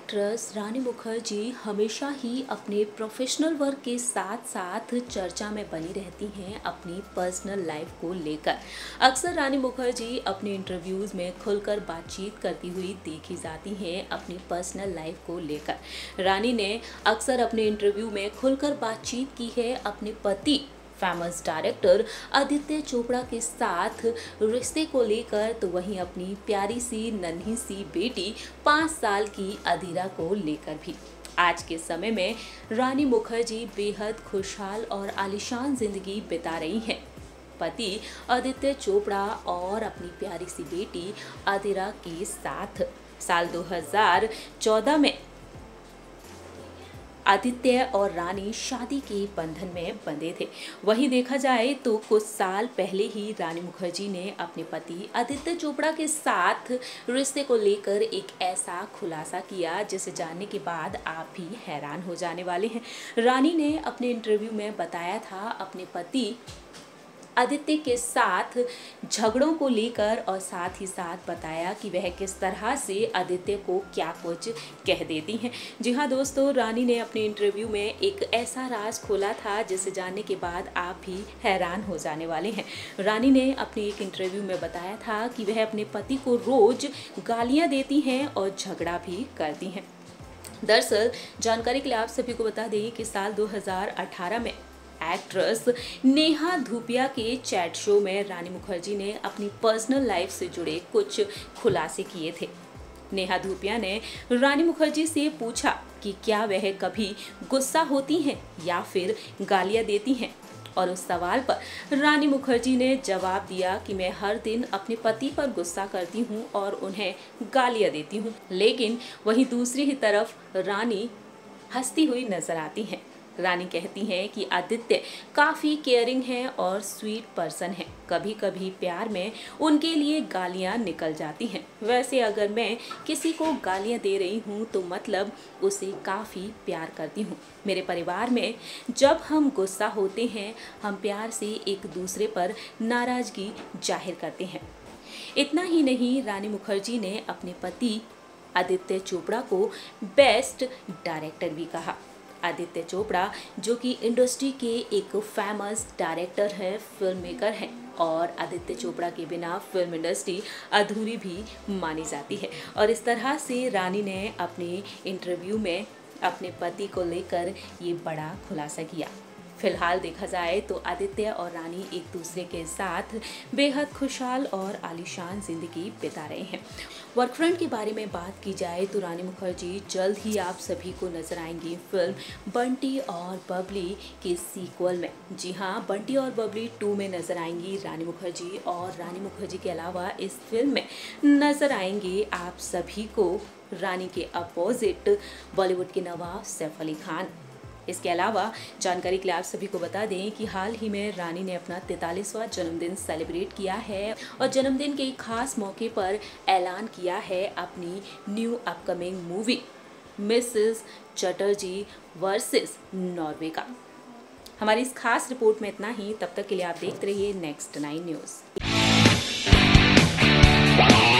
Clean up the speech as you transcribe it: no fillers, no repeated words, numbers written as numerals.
Actress रानी मुखर्जी हमेशा ही अपने professional work के साथ साथ चर्चा में बनी रहती हैं अपनी पर्सनल लाइफ को लेकर। अक्सर रानी मुखर्जी अपने इंटरव्यूज़ में खुलकर बातचीत करती हुई देखी जाती हैं अपनी पर्सनल लाइफ को लेकर। रानी ने अक्सर अपने इंटरव्यू में खुलकर बातचीत की है अपने पति फेमस डायरेक्टर आदित्य चोपड़ा के साथ रिश्ते को लेकर, तो वहीं अपनी प्यारी सी नन्ही सी बेटी 5 साल की अधीरा को लेकर भी। आज के समय में रानी मुखर्जी बेहद खुशहाल और आलीशान जिंदगी बिता रही हैं। पति आदित्य चोपड़ा और अपनी प्यारी सी बेटी अधीरा के साथ साल 2014 में आदित्य और रानी शादी के बंधन में बंधे थे। वहीं देखा जाए तो कुछ साल पहले ही रानी मुखर्जी ने अपने पति आदित्य चोपड़ा के साथ रिश्ते को लेकर एक ऐसा खुलासा किया जिसे जानने के बाद आप भी हैरान हो जाने वाले हैं। रानी ने अपने इंटरव्यू में बताया था अपने पति आदित्य के साथ झगड़ों को लेकर, और साथ ही साथ बताया कि वह किस तरह से आदित्य को क्या कुछ कह देती हैं। जी हाँ दोस्तों, रानी ने अपने इंटरव्यू में एक ऐसा राज खोला था जिसे जानने के बाद आप भी हैरान हो जाने वाले हैं। रानी ने अपने एक इंटरव्यू में बताया था कि वह अपने पति को रोज गालियां देती हैं और झगड़ा भी करती हैं। दरअसल जानकारी के लिए आप सभी को बता दें कि साल 2018 में एक्ट्रेस नेहा धूपिया के चैट शो में रानी मुखर्जी ने अपनी पर्सनल लाइफ से जुड़े कुछ खुलासे किए थे। नेहा धूपिया ने रानी मुखर्जी से पूछा कि क्या वह कभी गुस्सा होती हैं या फिर गालियां देती हैं, और उस सवाल पर रानी मुखर्जी ने जवाब दिया कि मैं हर दिन अपने पति पर गुस्सा करती हूं और उन्हें गालियां देती हूं। लेकिन वहीं दूसरी ही तरफ रानी हंसती हुई नजर आती हैं। रानी कहती हैं कि आदित्य काफ़ी केयरिंग है और स्वीट पर्सन है। कभी कभी प्यार में उनके लिए गालियां निकल जाती हैं। वैसे अगर मैं किसी को गालियां दे रही हूं तो मतलब उसे काफ़ी प्यार करती हूं। मेरे परिवार में जब हम गुस्सा होते हैं हम प्यार से एक दूसरे पर नाराज़गी जाहिर करते हैं। इतना ही नहीं, रानी मुखर्जी ने अपने पति आदित्य चोपड़ा को बेस्ट डायरेक्टर भी कहा। आदित्य चोपड़ा जो कि इंडस्ट्री के एक फेमस डायरेक्टर है, फिल्म मेकर हैं, और आदित्य चोपड़ा के बिना फिल्म इंडस्ट्री अधूरी भी मानी जाती है। और इस तरह से रानी ने अपने इंटरव्यू में अपने पति को लेकर ये बड़ा खुलासा किया। फिलहाल देखा जाए तो आदित्य और रानी एक दूसरे के साथ बेहद खुशहाल और आलीशान जिंदगी बिता रहे हैं। वर्क फ्रंट के बारे में बात की जाए तो रानी मुखर्जी जल्द ही आप सभी को नजर आएंगी फिल्म बंटी और बबली के सीक्वल में। जी हाँ, बंटी और बबली 2 में नजर आएंगी रानी मुखर्जी, और रानी मुखर्जी के अलावा इस फिल्म में नजर आएंगे आप सभी को रानी के अपोजिट बॉलीवुड के नवाब सैफ अली खान। इसके अलावा जानकारी के लिए आप सभी को बता दें कि हाल ही में रानी ने अपना 43वां जन्मदिन सेलिब्रेट किया है, और जन्मदिन के एक खास मौके पर ऐलान किया है अपनी new upcoming movie Mrs Chatterjee versus Norway का। हमारी इस खास रिपोर्ट में इतना ही। तब तक के लिए आप देखते रहिए नेक्स्ट 9 न्यूज़।